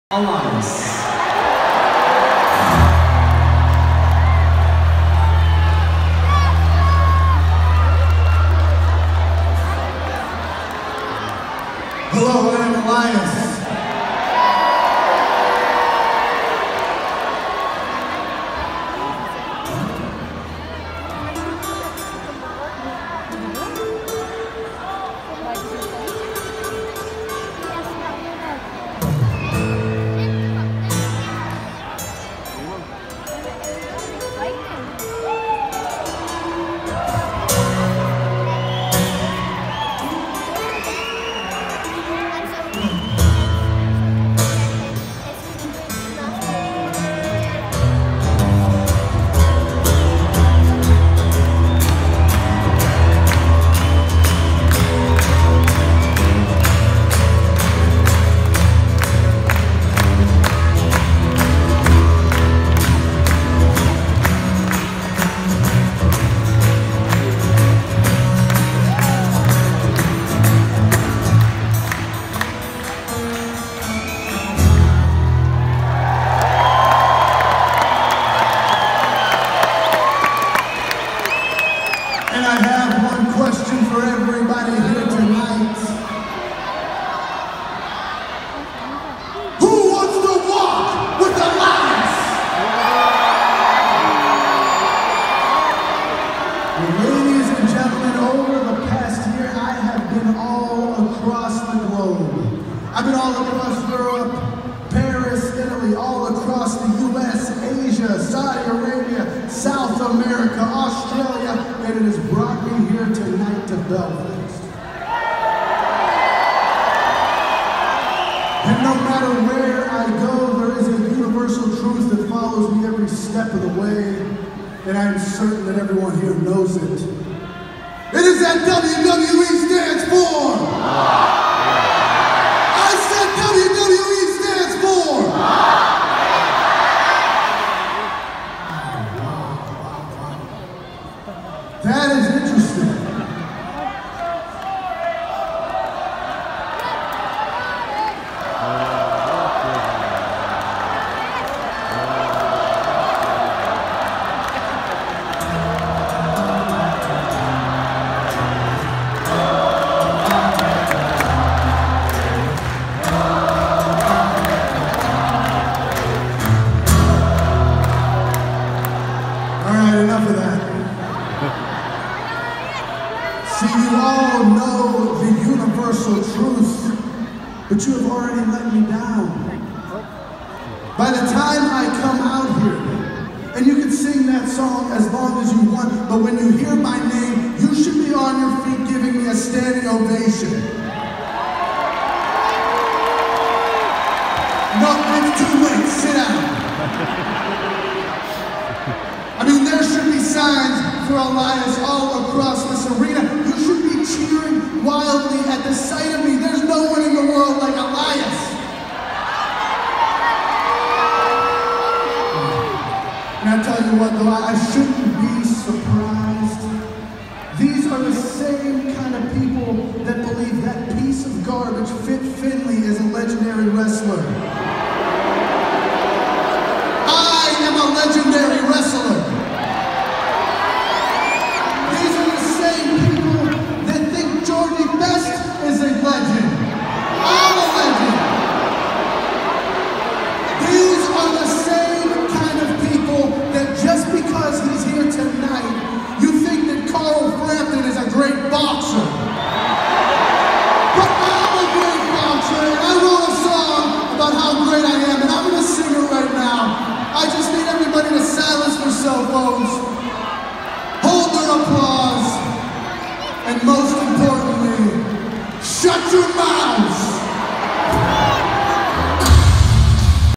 Elias. Hello, I'm Elias. And I have one question for everybody here tonight. Who wants to walk with Elias? Well, ladies and gentlemen, over the past year, I have been all across the globe. I've been all across Europe, Paris, Italy, all across the US, Asia, Saudi Arabia, South America, Australia, and it has brought me here tonight to Belfast. And no matter where I go, there is a universal truth that follows me every step of the way, and I am certain that everyone here knows it. It is that WWE stands for! WWE stands for. That is interesting. Enough of that. See, you all know the universal truth, but you have already let me down. By the time I come out here, and you can sing that song as long as you want, but when you hear my name, you should be on your feet giving me a standing ovation. No, it's too late. Sit down. I mean, there should be signs for Elias all across this arena. You should be cheering wildly at the sight of me. There's no one in the world like Elias. And I tell you what, though, I shouldn't be surprised. These are the same kind of people that believe that piece of garbage, Fit Finley, is a legendary wrestler. I am a legendary wrestler. Is a legend. I'm a legend. These are the same kind of people that just because he's here tonight, you think that Carl Frampton is a great boxer. But I'm a great boxer, and I wrote a song about how great I am, and I'm going to sing it right now. I just need everybody to silence their cell phones, hold their applause.